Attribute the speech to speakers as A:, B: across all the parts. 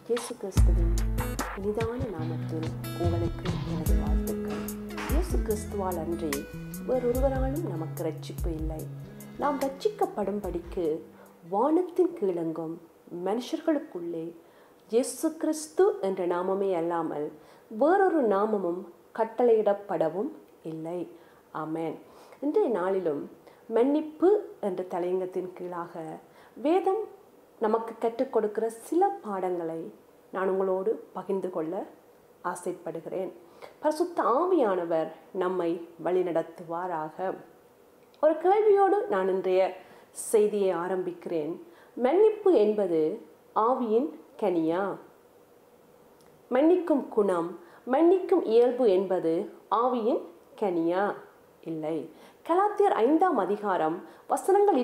A: இயேசு கிறிஸ்துவின் இனிதான நாமத்தில் உங்களுக்கு எனது வாழ்த்துக்கள். இயேசு கிறிஸ்துவால் அன்றி வேறொருவராலும் நமக்கு ரட்சிப்பு இல்லை. நாம் ரட்சிக்கப்படும்படிக்கு வானத்தின் கீழெங்கும் மனுஷர்களுக்குள்ளே இயேசு கிறிஸ்து என்ற நாமமே அல்லாமல் வேறொரு நாமமும் கட்டளையிடப்படவும் இல்லை. ஆமென். இன்றைய நாளிலும் மன்னிப்பு என்ற தலையங்கத்தின் கீழாக வேதம் நமக்கு கற்றுக் கொடுக்கிற சில பாடங்களை நான் உங்களோடு பகிர்ந்து கொள்ள ஆசைப்படுகிறேன். பரிசுத்த ஆவியானவர் நம்மை வழிநடத்துவாராக. ஒரு கேள்வியோடு நான் இன்றைய செய்தியை ஆரம்பிக்கிறேன். மன்னிப்பு என்பது ஆவியின் கனியா? மன்னிக்கும் குணம், மன்னிக்கும் இயல்பு என்பது ஆவியின் கனியா? இல்லை. கலாத்தியர் 5ஆம் அதிகாரம் வசனங்கள்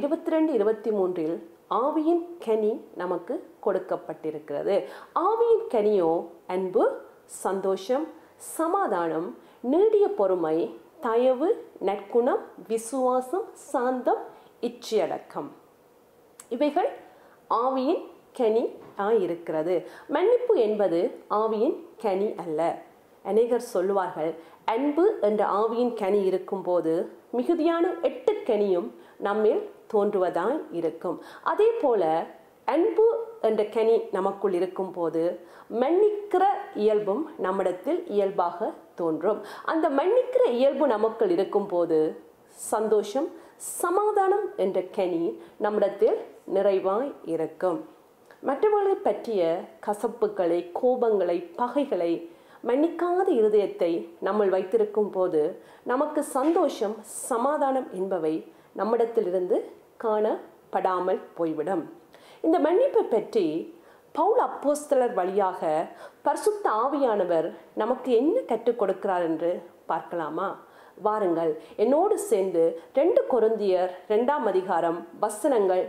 A: 22-23 ஆவியின் கனி நமக்கு கொடுக்கப்பட்டிருக்கிறது. ஆவியின் கனியோ அன்பு, சந்தோஷம், சமாதானம், நீடிய பொறுமை, தயவு, நற்குணம், விசுவாசம், சாந்தம், இச்சையடக்கம். இவைகள் ஆவியின் கனி இருக்கிறது. மன்னிப்பு என்பது ஆவியின் கனி அல்ல. அநேகர் சொல்லுவார்கள், அன்பு என்ற ஆவியின் கனி இருக்கும் போது மிகுதியான 8 கனியும் நம்மில் தோன்றுவதாய் இருக்கும். அதே போல அன்பு என்ற கனி நமக்குள் இருக்கும் போது மன்னிக்கிற இயல்பும் நம்மிடத்தில் இயல்பாக தோன்றும். அந்த மன்னிக்கிற இயல்பு நமக்குள் இருக்கும் போது சந்தோஷம், சமாதானம் என்ற கனி நம்மிடத்தில் நிறைவாய் இருக்கும். மற்றவர்களை பற்றிய கசப்புகளை, கோபங்களை, பகைகளை, மன்னிக்காத இருதயத்தை நம்மள் வைத்திருக்கும் போது நமக்கு சந்தோஷம், சமாதானம் என்பவை நம்மிடத்திலிருந்து காணப்படாமல் போய்விடும். இந்த மன்னிப்பை பற்றி பவுல் அப்போஸ்தலர் வழியாக பரிசுத்த ஆவியானவர் நமக்கு என்ன கற்றுக் கொடுக்கிறார் என்று பார்க்கலாமா? வாருங்கள், என்னோடு சேர்ந்து 2 கொரிந்தியர் 2ஆம் அதிகாரம் வசனங்கள்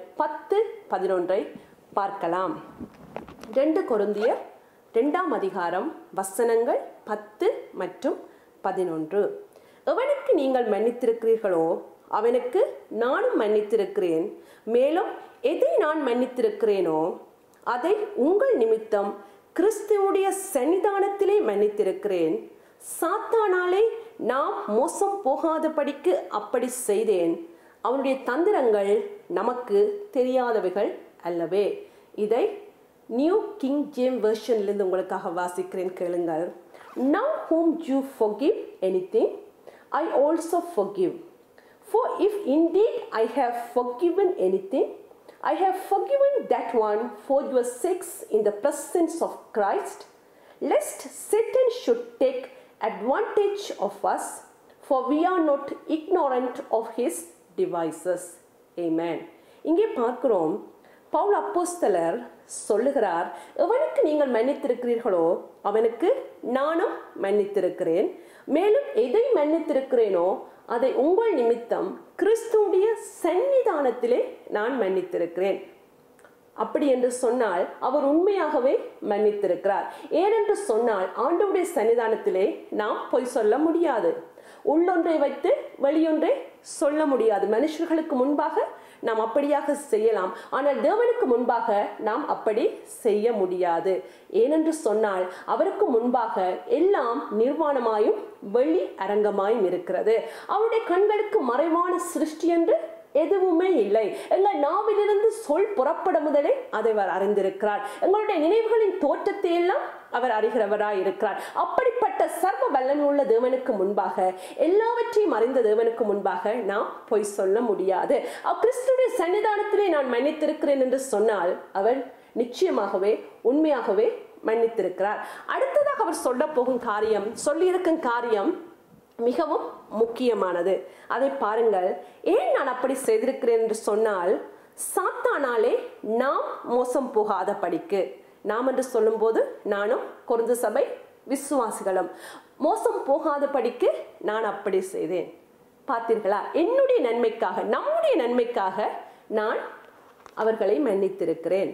A: 10-11 பார்க்கலாம். 2 கொரிந்தியர் 2ஆம் அதிகாரம் வசனங்கள் 10 மற்றும் 11. எவனுக்கு நீங்கள் மன்னித்திருக்கிறீர்களோ அவனுக்கு நானும் மன்னித்திருக்கிறேன். மேலும் எதை நான் மன்னித்திருக்கிறேனோ அதை உங்கள் நிமித்தம் கிறிஸ்துவுடைய சன்னிதானத்திலே மன்னித்திருக்கிறேன். சாத்தானாலே நாம் மோசம் போகாதபடிக்கு அப்படி செய்தேன். அவனுடைய தந்திரங்கள் நமக்கு தெரியாதவைகள் அல்லவே. இதை நியூ கிங் ஜேம்ஸ் வெர்ஷனிலிருந்து உங்களுக்காக வாசிக்கிறேன், கேளுங்கள். Now whom you forgive anything, I also forgive. For if indeed I have forgiven anything, I have forgiven that one for your sakes in the presence of Christ, lest Satan should take advantage of us, for we are not ignorant of his devices. Amen. இங்கே பார்க்கிறோம், பவுல் அப்போஸ்தலர் சொல்லுகிறார், எவனுக்கு நீங்கள் மன்னித்திருக்கிறீர்களோ அவனுக்கு நானும் மன்னித்திருக்கிறேன். மேலும் எதை மன்னித்திருக்கிறேனோ அதை உங்கள் நிமித்தம் கிறிஸ்துவுடைய சன்னிதானத்திலே நான் மன்னித்திருக்கிறேன். அப்படி என்று சொன்னால் அவர் உண்மையாகவே மன்னித்திருக்கிறார். ஏனென்று சொன்னால் ஆண்டவருடைய சன்னிதானத்திலே நாம் பொய் சொல்ல முடியாது. உள்ளொன்றை வைத்து வெளியொன்றை சொல்ல முடியாது. மனுஷர்களுக்கு முன்பாக நாம் அப்படியாக செய்யலாம், ஆனால் தேவனுக்கு முன்பாக நாம் அப்படி செய்ய முடியாது. ஏனென்று சொன்னால் அவருக்கு முன்பாக எல்லாம் நிர்வாணமாயும் வெளி அரங்கமாயும் இருக்கிறது. அவருடைய கண்களுக்கு மறைவான சிருஷ்டி என்று எதுவுமே இல்லை. எங்கள் நாவிலிருந்து சொல் புறப்பட முதலே அதை அவர் அறிந்திருக்கிறார். எங்களுடைய நினைவுகளின் தோற்றத்தை எல்லாம் அவர் அறிகிறவராய் இருக்கிறார். அப்படிப்பட்ட சர்வ வல்லமை உள்ள தேவனுக்கு முன்பாக, எல்லாவற்றையும் அறிந்த தேவனுக்கு முன்பாக நாம் பொய் சொல்ல முடியாது. கிறிஸ்துடைய சன்னிதானத்திலே நான் மன்னித்திருக்கிறேன் என்று சொன்னால் அவர் நிச்சயமாகவே உண்மையாகவே மன்னித்திருக்கிறார். அடுத்ததாக அவர் சொல்ல போகும் காரியம், சொல்லியிருக்கும் காரியம் மிகவும் முக்கியமானது. அதை பாருங்கள். ஏன் நான் அப்படி செய்திருக்கிறேன் என்று சொன்னால், சாத்தானாலே நாம் மோசம் போகாத படிக்கு. நாம் என்று சொல்லும் போது நானும் கொரிந்து சபை விசுவாசிகளும் மோசம் போகாத படிக்கு நான் அப்படி செய்தேன். பார்த்தீர்களா? என்னுடைய நன்மைக்காக, நம்முடைய நன்மைக்காக நான் அவர்களை மன்னித்திருக்கிறேன்.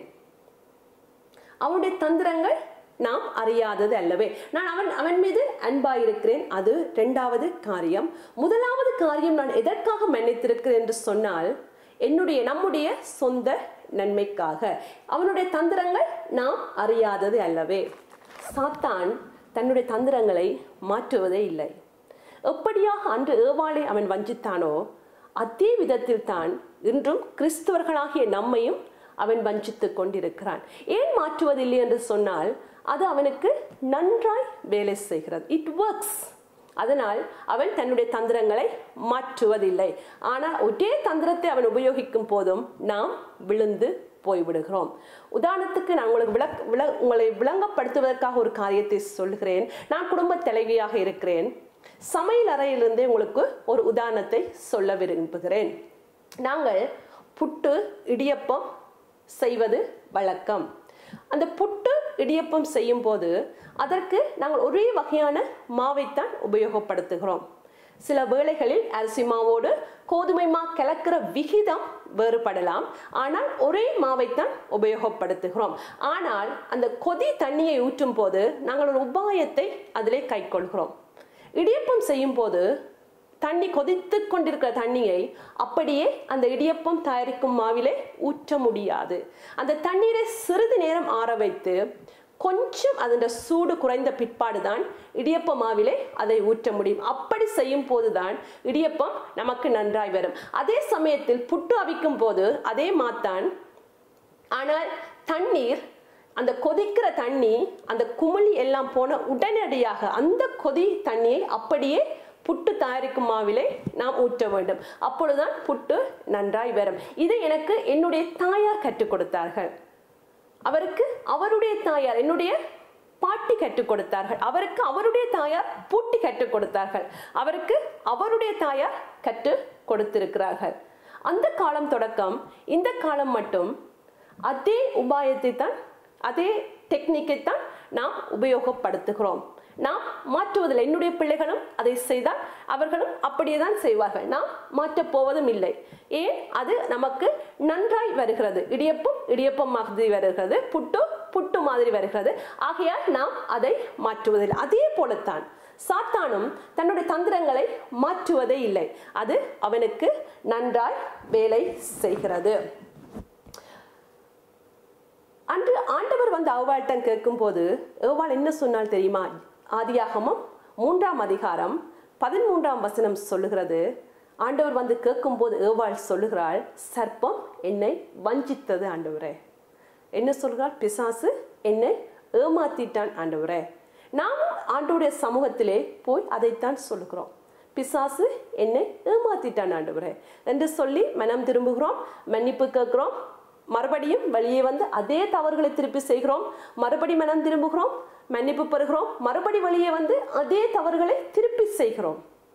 A: அவருடைய தந்திரங்கள் நாம் அறியாதது அல்லவே. நான் அவன் மீது அன்பாயிருக்கிறேன். அது 2வது காரியம். 1வது காரியம், நான் எதற்காக மன்னித்திருக்கிறேன் என்று சொன்னால் நம்முடைய சொந்த நன்மைக்காக. அவனுடைய தந்திரங்கள் நாம் அறியாதது அல்லவே. சாத்தான் தன்னுடைய தந்திரங்களை மாற்றுவதே இல்லை. எப்படியாக அன்று ஏவாளை அவன் வஞ்சித்தானோ அதே விதத்தில் தான் இன்றும் கிறிஸ்தவர்களாகிய நம்மையும் அவன் வஞ்சித்துக் கொண்டிருக்கிறான். ஏன் மாற்றுவதில்லை என்று சொன்னால் அது அவனுக்கு நன்றாய் வேலை செய்கிறது. It works. அதனால் அவன் தன்னுடைய தந்திரங்களை மாற்றுவதில்லை. ஆனால் ஒரே தந்திரத்தை அவன் உபயோகிக்கும் போதும் நாம் விழுந்து போய்விடுகிறோம். உதாரணத்துக்கு நான் உங்களை விளங்கப்படுத்துவதற்காக ஒரு காரியத்தை சொல்கிறேன். நான் குடும்ப தலைவியாக இருக்கிறேன். சமையல் அறையிலிருந்தே உங்களுக்கு ஒரு உதாரணத்தை சொல்ல விரும்புகிறேன். நாங்கள் புட்டு இடியப்பம் செய்வது வழக்கம். அந்த புட்டு இடியப்பம் செய்யும் போது அதற்கு நாங்கள் ஒரே வகையான மாவைத்தான் உபயோகப்படுத்துகிறோம். சில வேளைகளில் அரிசி மாவோடு கோதுமை மா கலக்கிற விகிதம் வேறுபடலாம். ஆனால் ஒரே மாவைத்தான் உபயோகப்படுத்துகிறோம். ஆனால் அந்த கொதி தண்ணியை ஊற்றும் போது நாங்கள் ஒரு உபாயத்தை அதிலே கைக்கொள்கிறோம். இடியப்பம் செய்யும் போது தண்ணி கொதித்து கொண்டிருக்கிற தண்ணியை அப்படியே அந்த இடியப்பம் தயாரிக்கும் மாவிலே ஊற்ற முடியாது. அந்த தண்ணீரை சிறிது நேரம் ஆற வைத்து கொஞ்சம் அதன் சூடு குறைந்த பிற்பாடுதான் இடியப்ப மாவிலே அதை ஊற்ற முடியும். அப்படி செய்யும் போதுதான் இடியப்பம் நமக்கு நன்றாய் வரும். அதே சமயத்தில் புட்டு அவிக்கும் போது அதே மாத்தான். ஆனால் தண்ணீர், அந்த கொதிக்கிற தண்ணி, அந்த குமிழி எல்லாம் போன உடனடியாக அந்த கொதி தண்ணியை அப்படியே புட்டு தயாரிக்கும் மாவிலே நாம் ஊற்ற வேண்டும். அப்பொழுதுதான் புட்டு நன்றாய் வரும். இதை எனக்கு என்னுடைய தாயார் கற்றுக் கொடுத்தார்கள். அவருக்கு அவருடைய தாயார், என்னுடைய பாட்டி கற்றுக் கொடுத்தார்கள். அவருக்கு அவருடைய தாயார் பூட்டி கற்றுக் கொடுத்தார்கள். அவருக்கு அவருடைய தாயார் கற்றுக் கொடுத்திருக்கிறார்கள். அந்த காலம் தொடக்கம் இந்த காலம் மட்டும் அதே உபாயத்தை தான், அதே டெக்னிக்கை தான் நாம் உபயோகப்படுத்துகிறோம். நாம் மாற்றுவதில்லை. என்னுடைய பிள்ளைகளும் அதை செய்தால் அவர்களும் அப்படியே தான் செய்வார்கள். நாம் மாற்றப் போவதும் இல்லை. ஏன்? அது நமக்கு நன்றாய் வருகிறது. இடியப்பம் மாதிரி வருகிறது, புட்டு மாதிரி வருகிறது. ஆகையால் நாம் அதை மாற்றுவதில்லை. அதே போலத்தான் சாத்தானும் தன்னுடைய தந்திரங்களை மாற்றுவதே இல்லை. அது அவனுக்கு நன்றாய் வேலை செய்கிறது. அன்று ஆண்டவர் வந்து ஏவாளிடம் கேட்கும் போது ஏவாள் என்ன சொன்னால் தெரியுமா? ஆதியாகமம் 3ஆம் அதிகாரம் 13ஆம் வசனம் சொல்லுகிறது. ஆண்டவர் வந்து கேட்கும் போது ஏவாள் சொல்லுகிறாள், சர்ப்பம் என்னை வஞ்சித்தது ஆண்டவரே. என்ன சொல்கிறாள்? பிசாசு என்னை ஏமாத்திட்டான் ஆண்டவரே. நாம் ஆண்டவருடைய சமூகத்திலே போய் அதைத்தான் சொல்லுகிறோம். பிசாசு என்னை ஏமாத்திட்டான் ஆண்டவரே என்று சொல்லி மனம் திரும்புகிறோம், மன்னிப்பு கேட்கிறோம். மறுபடியும் வெளியே வந்து அதே தவறுகளை திருப்பி செய்கிறோம். மறுபடி மனம் திரும்புகிறோம், மன்னிப்பு பெறுகிறோம். மறுபடி வெளியே வந்து அதே தவறுகளை திருப்பி செய்கிறோம்.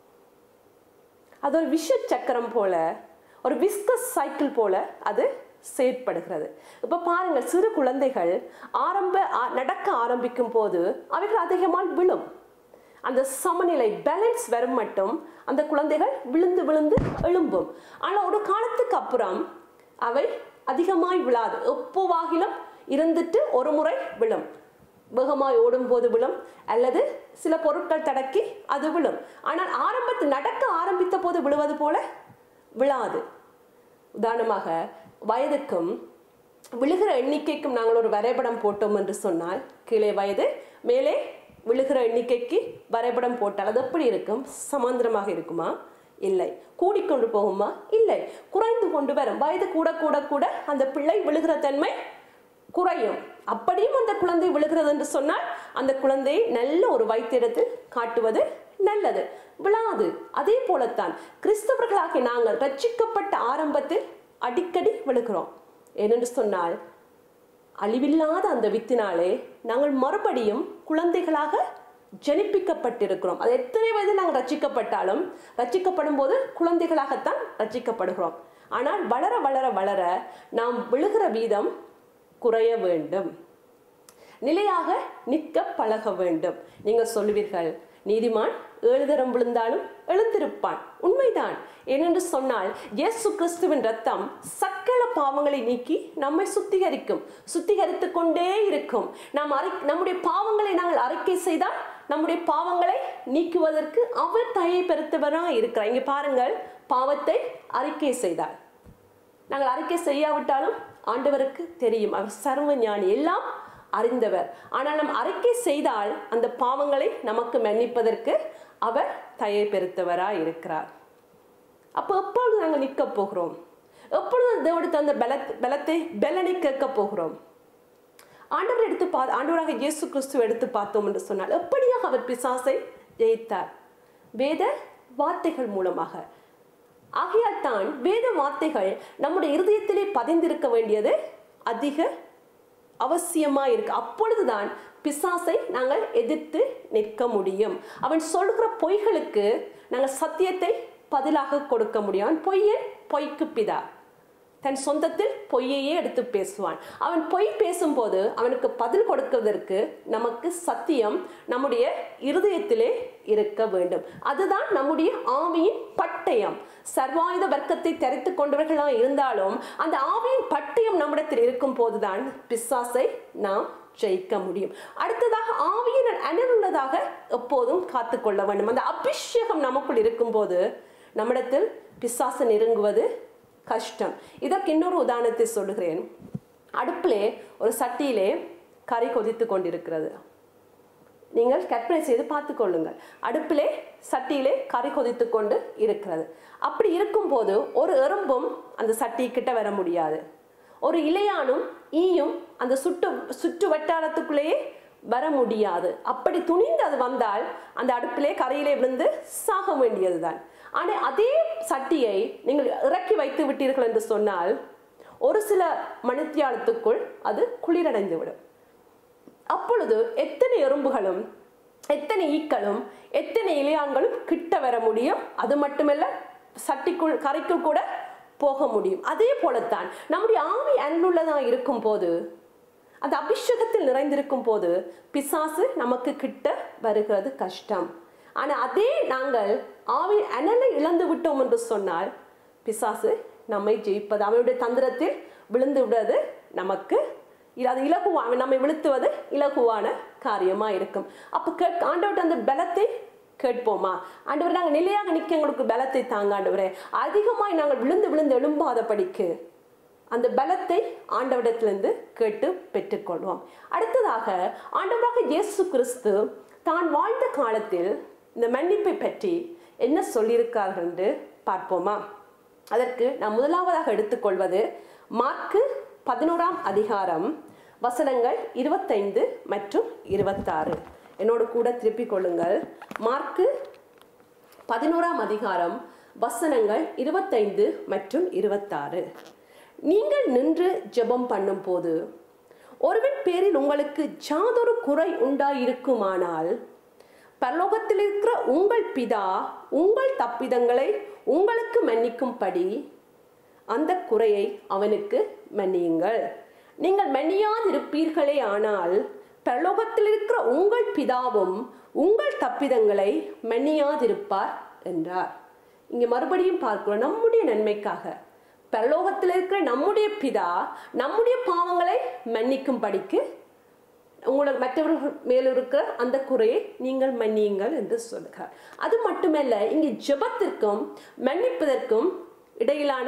A: அது ஒரு விஷ சக்கரம் போல, ஒரு விஸ்கஸ் சைக்கிள் போல அது செயற்படுகிறது. இப்ப பாருங்கள், சிறு குழந்தைகள் நடக்க ஆரம்பிக்கும் போது அவைகள் அதிகமாக விழும். அந்த சமநிலை பேலன்ஸ் வரும் மட்டும் அந்த குழந்தைகள் விழுந்து விழுந்து எழும்பும். ஆனால் ஒரு காலத்துக்கு அப்புறம் அவை அதிகமாய் விழாது. எப்போவாகிலும் இருந்துட்டு ஒரு முறை விழும். வேகமாய் ஓடும் போது விழும், அல்லது சில பொருட்கள் தடக்கி அது விழும். ஆனால் ஆரம்பத்தில் நடக்க ஆரம்பித்த போது விழுவது போல விழாது. உதாரணமாக வயதுக்கும் விழுகிற எண்ணிக்கைக்கும் நாங்கள் ஒரு வரைபடம் போட்டோம் என்று சொன்னால், கீழே வயது, மேலே விழுகிற எண்ணிக்கைக்கு வரைபடம் போட்டால் அது எப்படி இருக்கும்? சமாந்திரமாக இருக்குமா? இல்லை. கூடிக்கொண்டு போகுமா? இல்லை. குறைந்து கொண்டு வரும். வயது கூட கூட கூட அந்த பிள்ளை விழுகிற தன்மை குறையும். அப்படியும் அந்த குழந்தை விழுகிறது என்று சொன்னால் அந்த குழந்தையை நல்ல ஒரு வைத்தியத்தில் காட்டுவது நல்லது. விழாது. அதே போலத்தான் கிறிஸ்தவர்களாக நாங்கள் ரட்சிக்கப்பட்ட ஆரம்பத்தில் அடிக்கடி விழுகிறோம். ஏனென்று சொன்னால் அழிவில்லாத அந்த வித்தினாலே நாங்கள் மறுபடியும் குழந்தைகளாக ஜனிப்பிக்கப்பட்டிருக்கிறோம். அது எத்தனை வயதில் நாங்கள் ரட்சிக்கப்பட்டாலும் ரட்சிக்கப்படும் போது குழந்தைகளாகத்தான் ரட்சிக்கப்படுகிறோம். ஆனால் வளர வளர வளர நாம் விழுகிற வீதம் குறைய வேண்டும். நிலையாக நிற்க பழக வேண்டும். நீங்கள் சொல்லுவீர்கள், நீதிமான் 7 தரம் விழுந்தாலும் எழுந்திருப்பான். உண்மைதான். ஏனென்று சொன்னால் இயேசு கிறிஸ்துவின் ரத்தம் சகல பாவங்களை நீக்கி நம்மை சுத்திகரித்து கொண்டே இருக்கும். நம்முடைய பாவங்களை நாங்கள் அறிக்கை செய்தால் நம்முடைய பாவங்களை நீக்குவதற்கு அவர் தயை பெருத்தவராக இருக்கிறார். இங்கே பாருங்கள், பாவத்தை அறிக்கை செய்தால், நாங்கள் அறிக்கை செய்யாவிட்டாலும் ஆண்டவருக்கு தெரியும். அவர் சர்வ ஞானி, எல்லாம் அறிந்தவர். ஆனால் நம் அறிக்கை செய்தால் அந்த பாவங்களை நமக்கு மன்னிப்பதற்கு அவர் தயை பெருத்தவராய் இருக்கிறார். அப்போ எப்பொழுது நாங்கள் நிற்க போகிறோம்? எப்பொழுது தேவனுடைய தந்த பலனை கேட்க போகிறோம்? ஆண்டவராக இயேசு கிறிஸ்துவை எடுத்து பார்த்தோம் என்று சொன்னால் எப்படியாக அவர் பிசாசை ஜெயித்தார்? வேத வார்த்தைகள் மூலமாக. ஆகையால் தான் வேத வார்த்தைகள் நம்முடைய இருதயத்திலே பதிந்திருக்க வேண்டியது அதிக அவசியமா இருக்கு. அப்பொழுதுதான் பிசாசை நாங்கள் எதிர்த்து நிற்க முடியும். அவன் சொல்கிற பொய்களுக்கு நாங்கள் சத்தியத்தை பதிலாக கொடுக்க முடியும். பொய்யன் பொய்க்கு பிதா, தன் சொந்தத்தில் பொய்யையே எடுத்து பேசுவான். அவன் பொய் பேசும்போது அவனுக்கு பதில் கொடுப்பதற்கு நமக்கு சத்தியம் நம்முடைய இருதயத்திலே இருக்க வேண்டும். அதுதான் நம்முடைய ஆவியின் பட்டயம். சர்வாயுத வர்க்கத்தை தரித்து கொண்டவர்களாக இருந்தாலும் அந்த ஆவியின் பட்டயம் நம்மிடத்தில் இருக்கும் போதுதான் பிசாசை நாம் ஜெயிக்க முடியும். அடுத்ததாக ஆவியின் அனலுள்ளதாக எப்போதும் காத்துக்கொள்ள வேண்டும். அந்த அபிஷேகம் நமக்குள் இருக்கும் போது நம்மிடத்தில் பிசாசு நெருங்குவது கஷ்டம். இதற்கு இன்னொரு உதாரணத்தை சொல்லுகிறேன். அடுப்பிலே ஒரு சட்டியிலே கறி கொதித்து கொண்டிருக்கிறது. நீங்கள் கற்பனை செய்து பார்த்துக் கொள்ளுங்கள். அடுப்பிலே சட்டியிலே கறி கொதித்து கொண்டு இருக்கிறது. அப்படி இருக்கும் போது ஒரு எறும்பும் அந்த சட்டி கிட்ட வர முடியாது. ஒரு இலையானும் ஈயும் அந்த சுற்று வட்டாரத்துக்குள்ளேயே வர முடியாது. அப்படி துணிந்து அது வந்தால் அந்த அடுப்பிலே கரையிலே விழுந்து சாக வேண்டியதுதான். ஆனால் அதே சட்டியை நீங்கள் இறக்கி வைத்து விட்டீர்கள் என்று சொன்னால் ஒரு சில மணித்தியாலத்துக்குள் அது குளிரடைந்து விடும். அப்பொழுது எத்தனை எறும்புகளும் எத்தனை ஈக்களும் எத்தனை இலையான்களும் கிட்ட வர முடியும். அது மட்டுமல்ல, சட்டிக்குள் கரைக்குள் கூட போக முடியும். அதே போலத்தான் நம்முடைய ஆவி அன்புள்ளதாக இருக்கும் போது, அந்த அபிஷேகத்தில் நிறைந்திருக்கும் போது பிசாசு நமக்கு கிட்ட வருகிறது கஷ்டம். ஆனால் அதே நாங்கள் ஆவி அனலை இழந்து விட்டோம் என்று சொன்னால் பிசாசு நம்மை ஜெயிப்பது, அவனுடைய தந்திரத்தில் விழுந்து விடுவது நமக்கு அது இலகுவான, நம்மை விழுத்துவது இலகுவான காரியமா இருக்கும். அப்போ ஆண்டவர்கிட்ட அந்த பலத்தை கேட்போமா? ஆண்டவர், நாங்கள் நிலையாக நிற்க எங்களுக்கு பலத்தை தாங்க ஆண்டவரே. அதிகமாய் நாங்கள் விழுந்து விழுந்து எழும்பாத படிக்கு அந்த பலத்தை ஆண்டவரிடத்திலிருந்து கேட்டு பெற்றுக்கொள்வோம். அடுத்ததாக ஆண்டவராக இயேசு கிறிஸ்து தான் வாழ்ந்த காலத்தில் இந்த மன்னிப்பை பற்றி என்ன சொல்லியிருக்கார்கள் என்று பார்ப்போமா? அதற்கு நாம் முதலாவதாக எடுத்துக்கொள்வது மார்க்கு 11ஆம் அதிகாரம் வசனங்கள் 25 மற்றும் 26. என்னோடு கூட திருப்பிக் கொள்ளுங்கள். மார்க்கு 11ஆம் அதிகாரம் வசனங்கள் 25 மற்றும் 26. நீங்கள் நின்று ஜெபம் பண்ணும் போது ஒருவன் பேரில் உங்களுக்கு யாதொரு குறை உண்டாயிருக்குமானால் பரலோகத்தில் இருக்கிற உங்கள் பிதா உங்கள் தப்பிதங்களை உங்களுக்கு மன்னிக்கும்படி அந்த குறையை அவனுக்கு மன்னியுங்கள். நீங்கள் மன்னியாதிருப்பீர்களே ஆனால் பரலோகத்தில் இருக்கிற உங்கள் பிதாவும் உங்கள் தப்பிதங்களை மன்னியாதிருப்பார் என்றார். இங்கே மறுபடியும் பார்க்கிறோம், நம்முடைய நன்மைக்காக பரலோகத்தில் இருக்கிற நம்முடைய பிதா நம்முடைய பாவங்களை மன்னிக்கும் படிக்கு உங்களுக்கு மற்றவர்கள் மேல் இருக்கிற அந்த குறையை நீங்கள் மன்னியுங்கள் என்று சொல்லுகிறார். அது மட்டுமல்ல, இங்கு ஜெபத்திற்கும் மன்னிப்பதற்கும் இடையிலான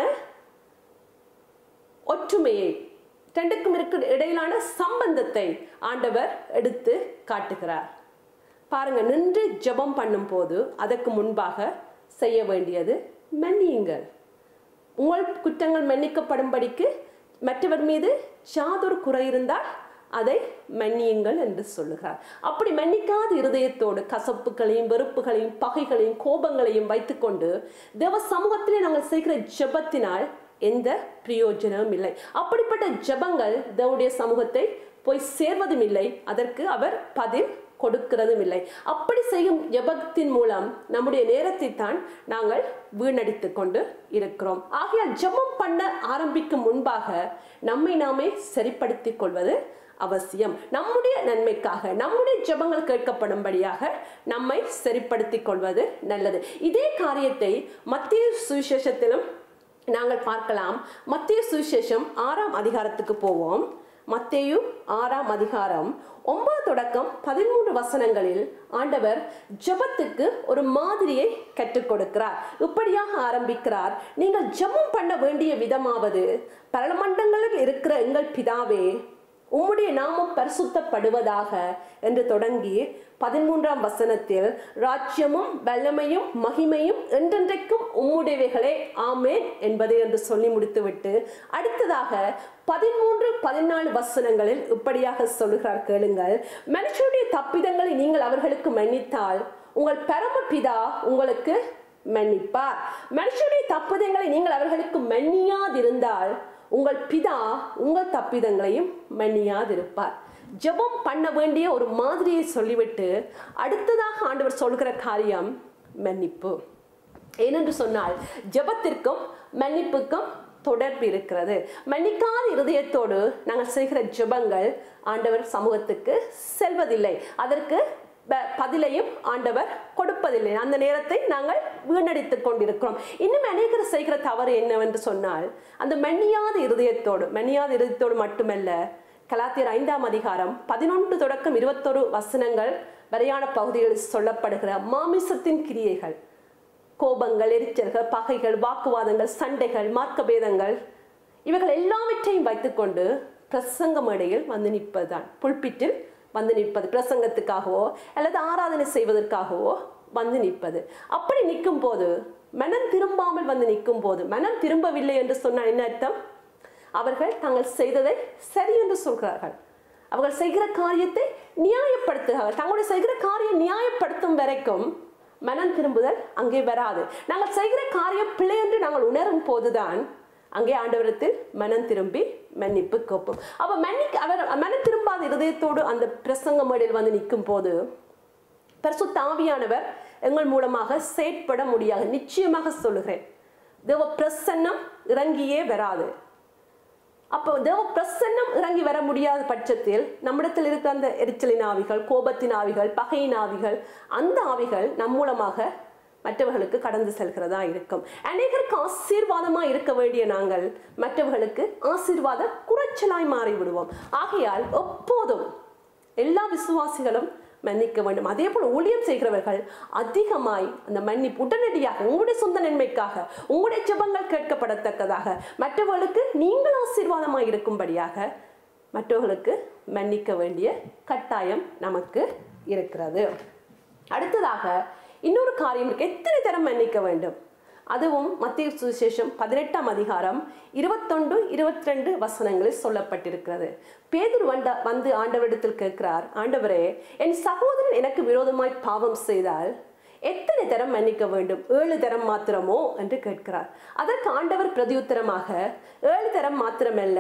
A: ஒற்றுமையை, ரெண்டுக்கும் இருக்கிற இடையிலான சம்பந்தத்தை ஆண்டவர் எடுத்து காட்டுகிறார். பாருங்க, நின்று ஜெபம் பண்ணும் போது அதற்கு முன்பாக செய்ய வேண்டியது மன்னியுங்கள். உங்கள் குற்றங்கள் மன்னிக்கப்படும்படிக்கு மற்றவர் மீது யாதொரு குறை இருந்தால் அதை மன்னியுங்கள் என்று சொல்லுகிறார். அப்படி மன்னிக்காத இருதயத்தோடு கசப்புகளையும் வெறுப்புகளையும் பகைகளையும் கோபங்களையும் வைத்துக்கொண்டு தேவ சமூகத்திலே நாங்கள் செய்கிற ஜெபத்தினால் எந்த பிரயோஜனமும் இல்லை. அப்படிப்பட்ட ஜெபங்கள் தேவனுடைய சமூகத்தை போய் சேர்வதும் இல்லை, அதற்கு அவர் பதில் கொடுக்கிறதும் இல்லை. அப்படி செய்யும் ஜெபத்தின் மூலம் நம்முடைய நேரத்தை தான் நாங்கள் வீணடித்து கொண்டு இருக்கிறோம். ஆகையால் ஜெபம் பண்ண ஆரம்பிக்கும் முன்பாக நம்மை நாமே சரிப்படுத்திக் கொள்வது அவசியம். நம்முடைய நன்மைக்காக நம்முடைய ஜெபங்கள் கேட்கப்படும்படியாக நம்மை சரிப்படுத்திக் கொள்வது நல்லது. இதே காரியத்தை மத்தேயு சுவிசேஷத்திலும் நாங்கள் பார்க்கலாம். மத்தேயு சுவிசேஷம் 6ஆம் அதிகாரத்துக்கு போவோம். மத்தேயு 6ஆம் அதிகாரம் 9 தொடக்கம் 13 வசனங்களில் ஆண்டவர் ஜெபத்துக்கு ஒரு மாதிரியை கற்றுக் கொடுக்கிறார். இப்படியாக ஆரம்பிக்கிறார். நீங்கள் ஜெபம் பண்ண வேண்டிய விதமாவது, பரமண்டலங்களில் இருக்கிற எங்கள் பிதாவே, உம்முடைய நாமம் பரிசுத்தப்படுவதாக என்று தொடங்கி 13ஆம் வசனத்தில் ராஜ்யமும் வல்லமையும் மகிமையும் என்றென்றைக்கும் உம்முடையவைகளே ஆமென் என்பதை என்று சொல்லி முடித்துவிட்டு அடுத்ததாக 13-14 வசனங்களில் இப்படியாக சொல்லுகிறார், கேளுங்கள். மனுஷருடைய தப்பிதங்களை நீங்கள் அவர்களுக்கு மன்னித்தால் உங்கள் பரமபிதா உங்களுக்கு மன்னிப்பார். மனுஷருடைய தப்பிதங்களை நீங்கள் அவர்களுக்கு மன்னியாதிருந்தால் உங்கள் பிதா உங்கள் தப்பிதங்களையும் மன்னியாதிருப்பார். ஜெபம் பண்ண வேண்டிய ஒரு மாதிரியை சொல்லிவிட்டு அடுத்ததாக ஆண்டவர் சொல்கிற காரியம் மன்னிப்பு. ஏனென்று சொன்னால் ஜெபத்திற்கும் மன்னிப்புக்கும் தொடர்பு இருக்கிறது. மன்னிக்காத இருதயத்தோடு நாங்கள் செய்கிற ஜெபங்கள் ஆண்டவர் சமூகத்துக்கு செல்வதில்லை. அதற்கு பதிலையும் ஆண்டவர் கொடுப்பதில்லை. அந்த நேரத்தை நாங்கள் வீணடித்துக் கொண்டிருக்கிறோம். இன்னும் அநேகர் செய்கிற தவறு என்னவென்று சொன்னால், அந்த மன்னியாத இருதயத்தோடு மட்டுமல்ல, கலாத்தியர் 5ஆம் அதிகாரம் 11 தொடக்கம் 21 வசனங்கள் வரையான பகுதிகளில் சொல்லப்படுகிற மாமிசத்தின் கிரியைகள், கோபங்கள், எரிச்சல்கள், பகைகள், வாக்குவாதங்கள், சண்டைகள், மார்க்கபேதங்கள், இவைகள் எல்லாவற்றையும் வைத்துக்கொண்டு பிரசங்க மேடையில் வந்து நிற்பதுதான். புல்பிட்டில் வந்து நிற்பது, பிரசங்கத்துக்காகவோ அல்லது ஆராதனை செய்வதற்காகவோ வந்து நிற்பது. அப்படி நிற்கும் போது, மனம் திரும்பாமல் வந்து நிற்கும் போது, மனம் திரும்பவில்லை என்று சொன்னால் என்ன அர்த்தம்? அவர்கள் தாங்கள் செய்ததை சரி என்று சொல்கிறார்கள். அவர்கள் செய்கிற காரியத்தை நியாயப்படுத்துகிறார்கள். தங்களுடைய செய்கிற காரியம் நியாயப்படுத்தும் வரைக்கும் மனம் திரும்புதல் அங்கே வராது. நாங்கள் செய்கிற காரியம் பிழை என்று நாங்கள் உணரும் போதுதான் அங்கே ஆண்டவரத்தில் மனம் திரும்பி மன்னிப்பு கோப்போம். அப்ப அவர் மனம் திரும்பாத இருதயத்தோடு அந்த பிரசங்க மேடையில் வந்து நிற்கும் போது பரிசுத்த ஆவியானவர் எங்கள் மூலமாக செயற்பட முடியாது. நிச்சயமாக சொல்லுகிறேன், தேவ பிரசன்னம் இறங்கியே வராது. அப்போ தேவ பிரசன்னம் இறங்கி வர முடியாத பட்சத்தில் நம்மிடத்தில் இருக்கிற அந்த எரிச்சலின் ஆவிகள், கோபத்தின் ஆவிகள், பகையின் ஆவிகள், அந்த ஆவிகள் நம் மூலமாக மற்றவர்களுக்கு கடந்து செல்கிறதா இருக்கும். அநேகருக்கு ஆசீர்வாதமா இருக்க வேண்டிய நாங்கள் மற்றவர்களுக்கு ஆசீர்வாத குறைச்சலாய் மாறி விடுவோம். ஆகையால் எப்போதும் எல்லா விசுவாசிகளும் மன்னிக்க வேண்டும். அதே போல ஊழியம் செய்கிறவர்கள் அதிகமாய் அந்த மன்னிப்பு உடனடியாக உங்களுடைய சொந்த நன்மைக்காக, உங்களுடைய ஜெபங்கள் கேட்கப்படத்தக்கதாக, மற்றவர்களுக்கு நீங்கள் ஆசீர்வாதமாய் இருக்கும்படியாக மற்றவர்களுக்கு மன்னிக்க வேண்டிய கட்டாயம் நமக்கு இருக்கிறது. அடுத்ததாக இன்னொரு காரியம் இருக்கு. எத்தனை தரம் மன்னிக்க வேண்டும்? அதுவும் மத்தேயு சுவிசேஷம் 18ஆம் அதிகாரம் 21-22 வசனங்களில் சொல்லப்பட்டிருக்கிறது. பேதுரு வந்து ஆண்டவரிடத்தில் கேட்கிறார், ஆண்டவரே, என் சகோதரன் எனக்கு விரோதமாய் பாவம் செய்தால் எத்தனை தரம் மன்னிக்க வேண்டும்? 7 தரம் மாத்திரமோ என்று கேட்கிறார். அதற்கு ஆண்டவர் பிரதியுத்தரமாக 7 தரம் மாத்திரமல்ல,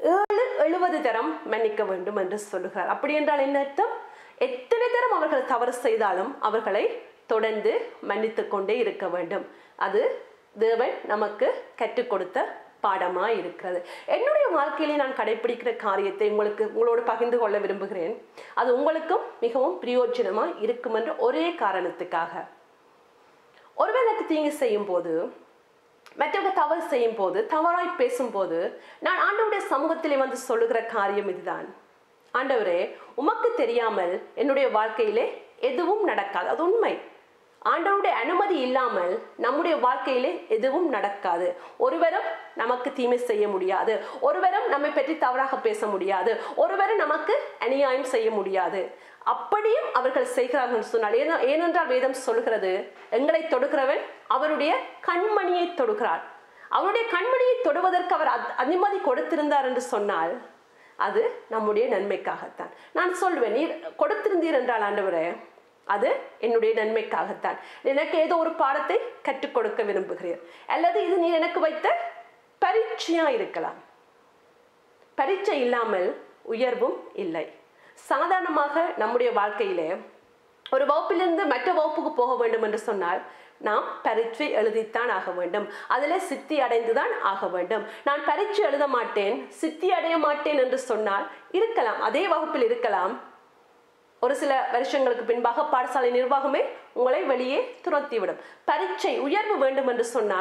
A: 70 தரம் மன்னிக்க வேண்டும் என்று சொல்லுகிறார். அப்படி என்றால் என்ன அர்த்தம்? எத்தனை தரம் அவர்கள் தவறு செய்தாலும் அவர்களை தொடர்ந்து மன்னித்துக் கொண்டே இருக்க வேண்டும். அது தேவன் நமக்கு கற்றுக் கொடுத்த பாடமாய் இருக்கிறது. என்னுடைய வாழ்க்கையிலே நான் கடைபிடிக்கிற காரியத்தை உங்களோடு பகிர்ந்து கொள்ள விரும்புகிறேன். அது உங்களுக்கும் மிகவும் பிரயோஜனமாய் இருக்கும் என்ற ஒரே காரணத்துக்காக. ஒருவர் எனக்கு தீங்கு செய்யும் போது, மற்றவங்க தவறு செய்யும் போது, தவறாய் பேசும் போது, நான் ஆண்டவருடைய சமூகத்திலே வந்து சொல்லுகிற காரியம் இதுதான். ஆண்டவரே, உமக்கு தெரியாமல் என்னுடைய வாழ்க்கையிலே எதுவும் நடக்காது. அது உண்மை. ஆண்டவருடைய அனுமதி இல்லாமல் நம்முடைய வாழ்க்கையிலே எதுவும் நடக்காது. ஒருவரும் நமக்கு தீமை செய்ய முடியாது, ஒருவரும் நம்மை பற்றி தவறாக பேச முடியாது, ஒருவரும் நமக்கு அநியாயம் செய்ய முடியாது. அப்படியும் அவர்கள் செய்கிறார்கள் சொன்னால், ஏனென்றால் வேதம் சொல்கிறது, எங்களை தொடுகிறவன் அவருடைய கண்மணியை தொடுகிறார். அவருடைய கண்மணியை தொடுவதற்கு அவர் அனுமதி கொடுத்திருந்தார் என்று சொன்னால் அது நம்முடைய நன்மைக்காகத்தான். நான் சொல்வேன், நீர் கொடுத்திருந்தீர் என்றால் ஆண்டவரே, அது என்னுடைய நன்மைக்காகத்தான். எனக்கு ஏதோ ஒரு பாடத்தை கற்றுக் கொடுக்க விரும்புகிறீர், அல்லது இது நீர் எனக்கு வைத்த பரீட்சையா இருக்கலாம். பரீட்சை இல்லாமல் உயர்வும் இல்லை. சாதாரணமாக நம்முடைய வாழ்க்கையிலே ஒரு வகுப்பிலிருந்து மற்ற வகுப்புக்கு போக வேண்டும் என்று சொன்னால் நாம் பரீட்சை எழுதித்தான் ஆக வேண்டும். அதில் சித்தி அடைந்துதான் ஆக வேண்டும். நான் பரீட்சை எழுத மாட்டேன், சித்தி அடைய மாட்டேன் என்று சொன்னால் இருக்கலாம், அதே வகுப்பில் இருக்கலாம். ஒரு சில வருஷங்களுக்கு பின்பாக பாடசாலை நிர்வாகமே உங்களை வெளியே துரத்திவிடும். பரீட்சை உயர்வு வேண்டும் என்று சொன்னால்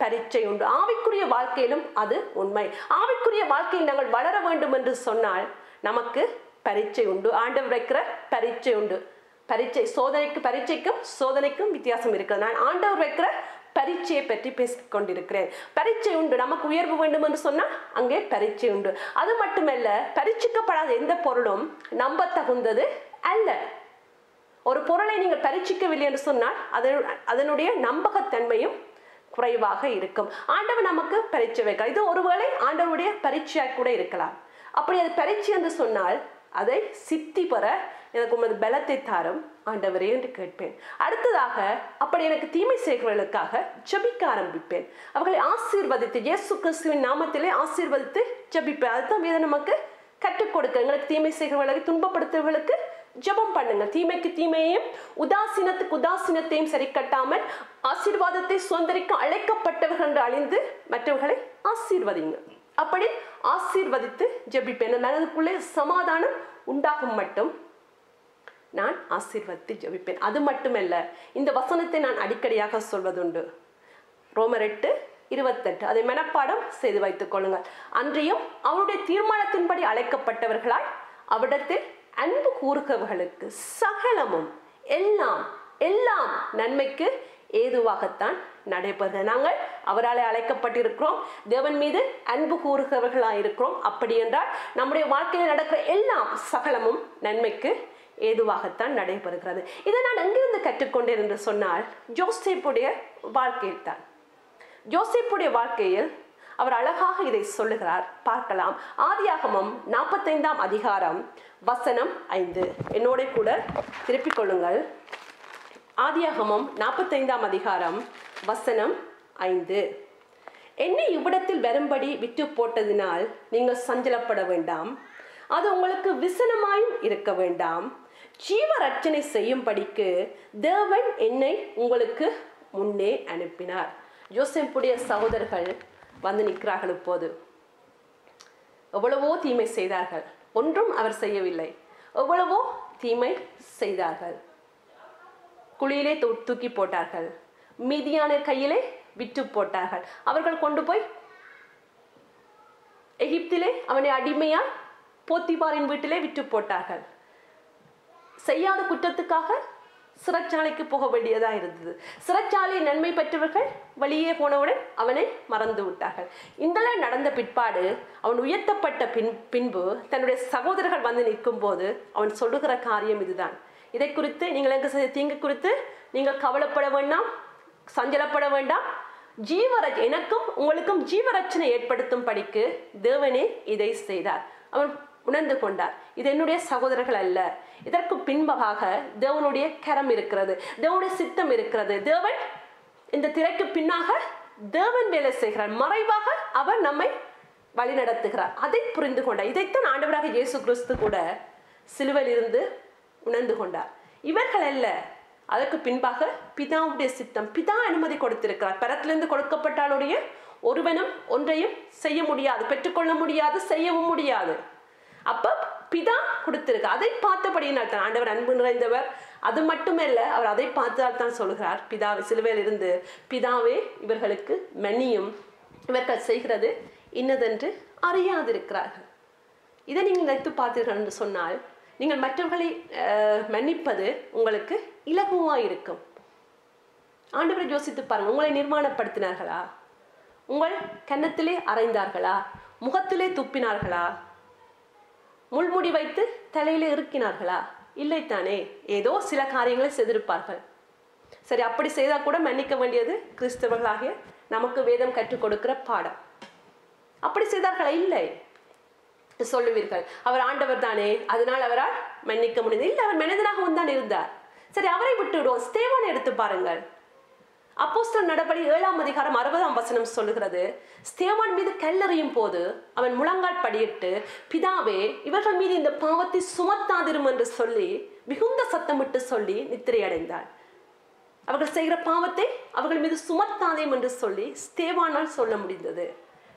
A: பரீட்சை உண்டு. ஆவிக்குரிய வாழ்க்கையிலும் அது உண்மை. ஆவிக்குரிய வாழ்க்கையில் நாங்கள் வளர வேண்டும் என்று சொன்னால் நமக்கு பரீட்சை உண்டு. ஆண்டவர் வைக்கிற பரீட்சை உண்டு. பரீட்சை பரீட்சைக்கும் சோதனைக்கும் வித்தியாசம் இருக்கிறது. நான் ஆண்டவர் வைக்கிற பரீட்சையை பற்றி பேசிக் கொண்டிருக்கிறேன். பரீட்சை உண்டு. நமக்கு உயர்வு வேண்டும் என்று சொன்னால் அங்கே பரீட்சை உண்டு. அது மட்டுமல்ல, பரீட்சிக்கப்படாத எந்த பொருளும் நம்ப தகுந்தது அல்ல. ஒரு பொருளை நீங்கள் பரீட்சிக்கவில்லை என்று சொன்னால் அதனுடைய நம்பகத்தன்மையும் குறைவாக இருக்கும். ஆண்டவர் நமக்கு பரீட்சை வைக்கலாம். இது ஒருவேளை ஆண்டவருடைய பரீட்சையாக கூட இருக்கலாம். அப்படி அது பரீட்சை என்று சொன்னால் அதை சித்தி பெற எனக்கு உமது பலத்தை தாரும் ஆண்டவரே என்று கேட்பேன். அடுத்ததாக அப்படி எனக்கு தீமை செய்கிறவர்களுக்காக ஜெபிக்க ஆரம்பிப்பேன். அவர்களை ஆசீர்வதித்து இயேசு கிறிஸ்துவின் நாமத்திலே ஆசீர்வதித்து ஜெபிப்பேன். அதுதான் வேதம் நமக்கு கற்றுக் கொடுக்க. எங்களுக்கு தீமை செய்கிறவர்களுக்கு துன்பப்படுத்துவர்களுக்கு ஜெபம் பண்ணுங்க. தீமைக்கு தீமையையும் உதாசீனத்துக்கு உதாசீனத்தையும் சரி கட்டாமல் ஆசீர்வாதத்தை சுதந்திரிக்க அழைக்கப்பட்டவர்கள் என்று அழிந்து மற்றவர்களை ஆசீர்வதிங்க. அப்படி ஆசீர்வதித்து ஜெபிப்பேன். மனதுக்குள்ளே சமாதானம் உண்டாகும் மட்டும் நான் ஆசீர்வதித்து ஜெபிப்பேன். அது மட்டுமல்ல, இந்த வசனத்தை நான் அடிக்கடியாக சொல்வதுண்டு. ரோமர் 8:28 அதை மனப்பாடம் செய்து வைத்துக் கொள்ளுங்கள். அன்றியும் அவருடைய தீர்மானத்தின்படி அழைக்கப்பட்டவர்களாய் அவ்விடத்தில் அன்பு கூறுகிறவர்களுக்கு சகலமும் எல்லாம் எல்லாம் நன்மைக்கு ஏதுவாகத்தான் நடைபெறுகிறது. நாங்கள் அவராலே அழைக்கப்பட்டிருக்கிறோம். தேவன் மீது அன்பு கூறுகிறவர்களாக இருக்கிறோம். அப்படி என்றால் நம்முடைய வாழ்க்கையில் நடக்கிற எல்லாம் சகலமும் நன்மைக்கு ஏதுவாகத்தான் நடைபெறுகிறது. இதை நான் எங்கிருந்து கற்றுக்கொண்டேன் என்று சொன்னால் யோசேப்புடைய வாழ்க்கையில் தான். யோசேப்புடைய வாழ்க்கையில் அவர் அழகாக இதை சொல்லுகிறார். பார்க்கலாம். ஆதியாகமம் 45ஆம் அதிகாரம் வசனம் 5. என்னோட கூட திருப்பிக் கொள்ளுங்கள். ஆதியாகமம் 45ஆம் அதிகாரம் வசனம் 5. என்னை இவ்விடத்தில் வரும்படி விட்டு போட்டதினால் நீங்கள் சஞ்சலப்பட வேண்டாம். அது உங்களுக்கு விசனமாயும் இருக்க வேண்டாம். ஜீவ ரட்சனை செய்யும்படிக்கு தேவன் என்னை உங்களுக்கு முன்னே அனுப்பினார். யோசேப்புடைய சகோதரர்கள் வந்து நிற்கிறார்கள். இப்போது எவ்வளவோ தீமை செய்தார்கள். ஒன்றும் அவர் செய்யவில்லை. எவ்வளவோ தீமை செய்தார்கள். குழியிலே தூக்கி போட்டார்கள். மீதியான கையிலே விற்று போட்டார்கள். அவர்கள் கொண்டு போய் எகிப்திலே அவனை அடிமையா போத்திபாரின் வீட்டிலே விற்று போட்டார்கள். செய்யாத குற்றத்துக்காக சிறைச்சாலைக்கு போக வேண்டியதா இருந்தது. சிறைச்சாலை நன்மை பெற்றவர்கள் வெளியே போனவுடன் அவனை மறந்து விட்டார்கள். இதெல்லாம் நடந்த பிற்பாடு அவன் உயர்த்தப்பட்ட பின்பு தன்னுடைய சகோதரர்கள் வந்து நிற்கும் போது அவன் சொல்லுகிற காரியம் இதுதான். இதை குறித்து நீங்கள் எங்க செய்த தீங்கு குறித்து நீங்கள் கவலைப்பட வேண்டாம், சஞ்சலப்பட வேண்டாம். எனக்கும் உங்களுக்கும் ஜீவரட்சனை ஏற்படுத்தும் படிக்கு தேவனே இதை செய்தார். அவன் உணர்ந்து கொண்டார். இது என்னுடைய சகோதரர்கள் அல்ல. இதற்கு பின்பாக தேவனுடைய கரம் இருக்கிறது, தேவனுடைய சித்தம் இருக்கிறது. தேவன் இந்த திரைக்கு பின்னாக தேவன் வேலை செய்கிறார். மறைவாக அவர் நம்மை வழி நடத்துகிறார். அதை புரிந்து கொண்டார். இதைத்தான் ஆண்டவராக இயேசு கிறிஸ்து கூட சிலுவையில் இருந்து உணர்ந்து கொண்டார். இவர்கள் அல்ல. அதற்கு பின்பாக பிதாவுடைய சித்தம், பிதா அனுமதி கொடுத்திருக்கிறார். பரத்திலிருந்து கொடுக்கப்பட்டாலுடைய ஒருவனும் ஒன்றையும் செய்ய முடியாது, பெற்றுக்கொள்ள முடியாது, செய்யவும் முடியாது. அப்ப பிதா கொடுத்திருக்க. அதை பார்த்தபடியினால் தான் ஆண்டவர் அன்பு நிறைந்தவர். அது மட்டுமல்ல, அவர் அதை பார்த்தால் தான் சொல்கிறார், பிதாவை சிலுவையில் இருந்து, பிதாவே இவர்களுக்கு மன்னியும், இவர்கள் செய்கிறது இன்னதென்று அறியாதிருக்கிறார்கள். இதை நீங்கள் நினைத்து பார்த்தீர்கள் என்று சொன்னால் நீங்கள் மற்றவர்களை மன்னிப்பது உங்களுக்கு இலகுவாக இருக்கும். ஆண்டவரை யோசித்து பாருங்கள். உங்களை நிர்மாணப்படுத்தினார்களா? உங்கள் கன்னத்திலே அறைந்தார்களா? முகத்திலே துப்பினார்களா? முள்முடி வைத்து தலையிலே இருக்கினார்களா? இல்லைத்தானே. ஏதோ சில காரியங்களை செய்திருப்பார்கள். சரி, அப்படி செய்தால் கூட மன்னிக்க வேண்டியது கிறிஸ்தவர்களாகிய நமக்கு வேதம் கற்றுக் கொடுக்கிற பாடம். அப்படி செய்தார்களா? இல்லை சொல்லுவீர்கள். அவர் ஆண்டவர் தானே, அதனால் அவரால் மன்னிக்க முடியாது. இல்லை, அவர் மனிதனாகவும் தான் இருந்தார். சரி, அவரை விட்டு விடுவோம். ஸ்தேவானை எடுத்து பாருங்கள். அப்போஸ்தலர் நடபடி 7ஆம் அதிகாரம் 60ஆம் வசனம் சொல்லுகிறது, ஸ்தேவான் மீது கல்லெறியும் போது அவன் முழங்கால் படியிட்டு, பிதாவே இவர்கள் மீது இந்த பாவத்தை சுமத்தாதிரும் என்று சொல்லி மிகுந்த சத்தமிட்டு சொல்லி நித்திரை அடைந்தார். அவர்கள் செய்கிற பாவத்தை அவர்கள் மீது சுமத்தாதேம் என்று சொல்லி ஸ்தேவானால் சொல்ல முடிந்தது.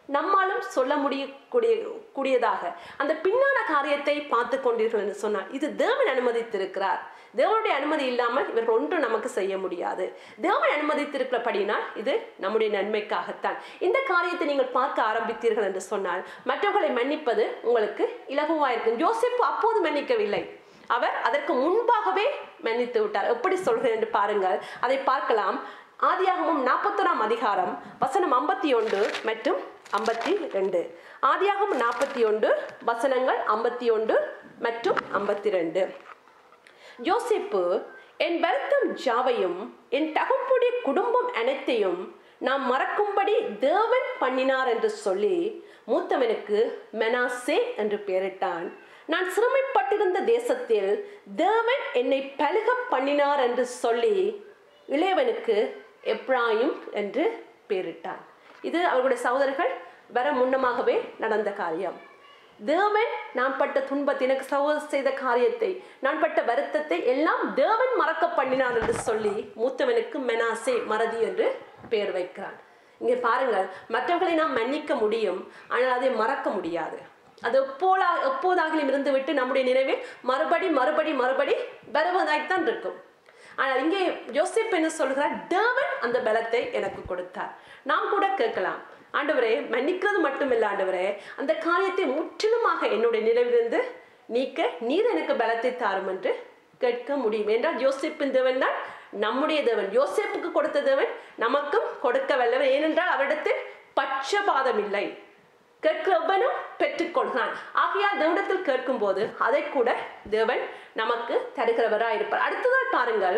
A: நம்மாலும் சொல்ல கூடியதாக அந்த பின்னான காரியத்தை பார்த்து கொண்டீர்கள் என்று சொன்னால் இது தேவன் அனுமதித்திருக்கிறார். தேவனுடைய அனுமதி இல்லாமல் இவர்கள் ஒன்றும் நமக்கு செய்ய முடியாது. தேவன் அனுமதித்திருக்கிறபடினால் இது நம்முடைய நன்மைக்காகத்தான். இந்த காரியத்தை நீங்கள் பார்க்க ஆரம்பித்தீர்கள் என்று சொன்னால் மற்றவர்களை மன்னிப்பது உங்களுக்கு இலகுவாயிருக்கும். யோசேப்பு அப்போது மன்னிக்கவில்லை, அவர் அதற்கு முன்பாகவே மன்னித்து விட்டார். எப்படி சொல்கிறேன் என்று பாருங்கள், அதை பார்க்கலாம். ஆதியாகமம் 41 அதிகாரம் வசனம் 51 மற்றும் 52. ஆதியாகமம் 41 வசனங்கள் 51 மற்றும் 52. யோசேப்பு, என் வருத்தம் ஜாவையும் என் தகப்பனுடைய குடும்பம் அனைத்தையும் நாம் மறக்கும்படி தேவன் பண்ணினார் என்று சொல்லி மூத்தவனுக்கு மெனாசே என்று பெயரிட்டான். நான் சிறுமைப்பட்டிருந்த தேசத்தில் தேவன் என்னை பலுக பண்ணினார் என்று சொல்லி இளையவனுக்கு எப்ராயிம் என்று பெயரிட்டான். இது அவர்களுடைய சகோதரர்கள் வர முன்னமாகவே நடந்த காரியம். தேவன் நான் பட்ட துன்பத்தை, எனக்கு சகோதரர் செய்த காரியத்தை, நான் பட்ட வருத்தத்தை எல்லாம் தேவன் மறக்க பண்ணினார் என்று சொல்லி மூத்தவனுக்கு மெனாசே, மறதி என்று பெயர் வைக்கிறான். இங்கே பாருங்கள், மற்றவர்களை நாம் மன்னிக்க முடியும், ஆனால் அதை மறக்க முடியாது. அது எப்போதாகிலும் இருந்துவிட்டு நம்முடைய நினைவில் மறுபடி வருவதாய்த்தான் இருக்கும். ஆனால் இங்கே யோசேப்பு என்ன சொல்கிறார்? தேவன் அந்த பலத்தை எனக்கு கொடுத்தார். நாம் கூட கேட்கலாம், ஆண்டவரே மன்னிக்கிறது மட்டுமில்லை ஆண்டவரே, அந்த காரியத்தை முற்றிலுமாக என்னுடைய நினைவிலிருந்து நீக்க நீர் எனக்கு பலத்தை தாரும் என்று கேட்க முடியும். என்றால் யோசேப்பின் தேவன் தான் நம்முடைய தேவன். யோசேப்புக்கு கொடுத்த தேவன் நமக்கும் கொடுக்க வல்லவர். ஏனென்றால் அவரிடத்தில் பட்சபாதம் இல்லை. கேட்கிறவனும் பெற்றுக்கொள்கிறான். ஆகையால் தேவனிடத்தில் கேட்கும் போது அதை கூட தேவன் நமக்கு தருகிறவராக இருப்பார். அடுத்ததாக பாருங்கள்,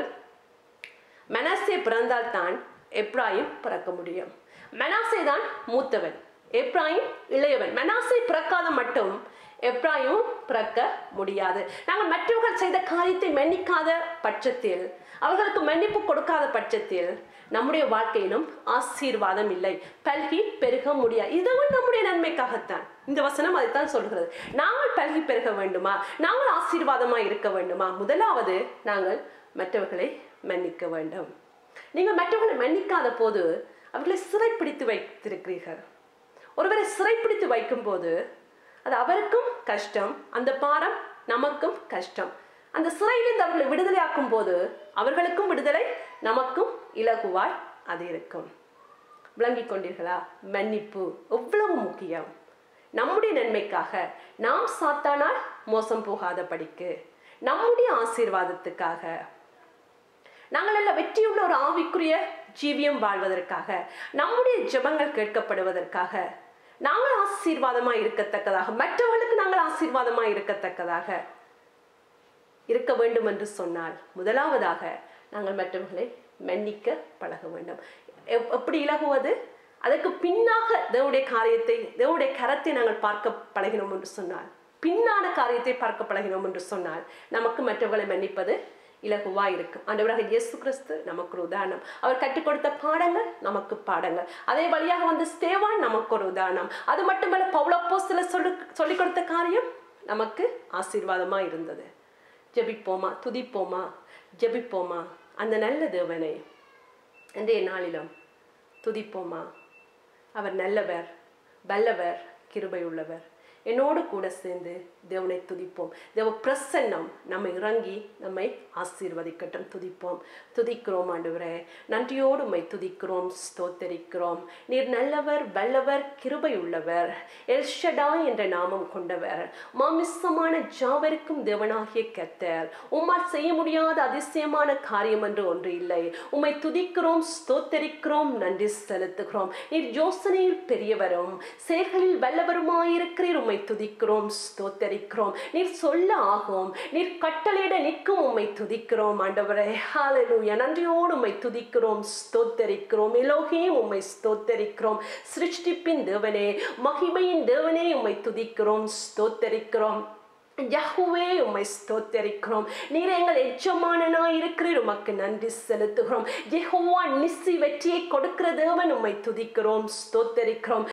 A: மெனாசே பிறந்தால் தான் எப்ராயிம் பிறக்க முடியும். மெனாசே தான் மூத்தவன், எப்ராயிம் இளையவன். மெனாசே பிறக்காத மட்டும் எப்ராயிம் பிறக்க முடியாது. நாங்கள் மற்றவர்கள் செய்த காரியத்தை மன்னிக்காத பட்சத்தில், அவர்களுக்கு மன்னிப்பு கொடுக்காத பட்சத்தில் நம்முடைய வாழ்க்கையிலும் ஆசீர்வாதம் இல்லை, பல்கி பெருக முடியாது. இதுவும் நம்முடைய நன்மைக்காகத்தான். இந்த வசனம் அதைத்தான் சொல்கிறது. நாங்கள் பல்கி பெருக வேண்டுமா, நாங்கள் ஆசீர்வாதமாக இருக்க வேண்டுமா, முதலாவது நாங்கள் மற்றவர்களை மன்னிக்க வேண்டும். நீங்கள் மற்றவர்களை மன்னிக்காத போது அவர்களை சிறைப்பிடித்து வைத்திருக்கிறீர்கள். ஒருவரை சிறைப்பிடித்து வைக்கும் போது அது அவருக்கும் கஷ்டம், அந்த பாரம் நமக்கும் கஷ்டம். அந்த சிறையிலிருந்து அவர்களை விடுதலையாக்கும் போது அவர்களுக்கும் விடுதலை, நமக்கும் இலகுவாய் அது இருக்கும். விளங்கிக் கொண்டீர்களா? மன்னிப்பு எவ்வளவு முக்கியம். நம்முடைய நன்மைக்காக, நாம் சாத்தானால் மோசம் போகாத படிக்கு, நம்முடைய ஆசீர்வாதத்துக்காக, நாங்கள் எல்லாம் வெற்றியுள்ள ஒரு ஆவிக்குரிய ஜீவியம் வாழ்வதற்காக, நம்முடைய ஜெபங்கள் கேட்கப்படுவதற்காக, நாங்கள் ஆசீர்வாதமாக இருக்கத்தக்கதாக, மற்றவர்களுக்கு நாங்கள் ஆசீர்வாதமாக இருக்கத்தக்கதாக இருக்க வேண்டும் என்று சொன்னால் முதலாவதாக நாங்கள் மற்றவர்களை மன்னிக்க பழக வேண்டும். எப்படி இலகுவது? அதற்கு பின்னாக தேவனுடைய காரியத்தை, தேவனுடைய கரத்தை நாங்கள் பார்க்க பழகினோம் என்று சொன்னால், பின்னான காரியத்தை பார்க்க பழகினோம் என்று சொன்னால் நமக்கு மற்றவர்களை மன்னிப்பது இலகுவாக இருக்கும். ஆண்டவராக இயேசு கிறிஸ்து நமக்கு ஒரு உதாரணம். அவர் கற்றுக் கொடுத்த பாடங்கள் நமக்கு பாடங்கள். அதே வழியாக வந்து ஸ்தேவான் நமக்கு ஒரு உதாரணம். அது மட்டுமல்ல, பவுல் அப்போஸ்தலர் சொல்லிக் கொடுத்த காரியம் நமக்கு ஆசீர்வாதமா இருந்தது. ஜெபிப்போமா, துதிப்போமா, ஜெபிப்போமா அந்த நல்ல தேவனை இன்றைய நாளிலும் துதிப்போமா. அவர் நல்லவர், வல்லவர், கிருபை உள்ளவர். என்னோடு கூட சேர்ந்து தேவனை துதிப்போம். தேவ பிரசன்னம் நம்மை இறங்கி நம்மை ஆசீர்வதிக்கட்டும். துதிப்போம். துதிக்கிறோம் ஆண்டவரே, நன்றியோடு உம்மை துதிக்கிறோம், ஸ்தோத்தரிக்கிறோம். நீர் நல்லவர், வல்லவர், கிருபை உள்ளவர், எல் ஷடாய் என்ற நாமம் கொண்டவர், மாமிசமான ஜாவருக்கும் தேவனாகிய கர்த்தர். உம்மால் செய்ய முடியாத அதிசயமான காரியம் என்று ஒன்று இல்லை. உம்மை துதிக்கிறோம், ஸ்தோத்தரிக்கிறோம், நன்றி செலுத்துகிறோம். நீர் யோசனையில் பெரியவரும் செயல்களில் வல்லவருமாயிருக்கிறீர். உம்மை துதிக்கிறோம், ஸ்தோத்தரிக்கிறோம். நீர் சொல்ல ஆகும், நீர் கட்டளையிட நிற்கும். உம்மை துதிக்கிறோம் ஆண்டவரே. ஹல்லேலூயா. நன்றியோடு உம்மை துதிக்கிறோம், ஸ்தோத்தரிக்கிறோம். எலோஹீம் உம்மை ஸ்தோத்தரிக்கிறோம். சிருஷ்டிப்பின் தேவனே, மகிமையின் தேவனே உம்மை துதிக்கிறோம், ஸ்தோத்தரிக்கிறோம். யெகோவே உம்மை ஸ்தோத்தரிக்கிறோம். நீர் எங்கள் எஜமானனாய் இருக்கிறீர், உமக்கு நன்றி செலுத்துகிறோம். யெகோவா நிசி வெற்றியை கொடுக்கிற தேவன், உம்மை துதிக்கிறோம், ஸ்தோத்தரிக்கிறோம்.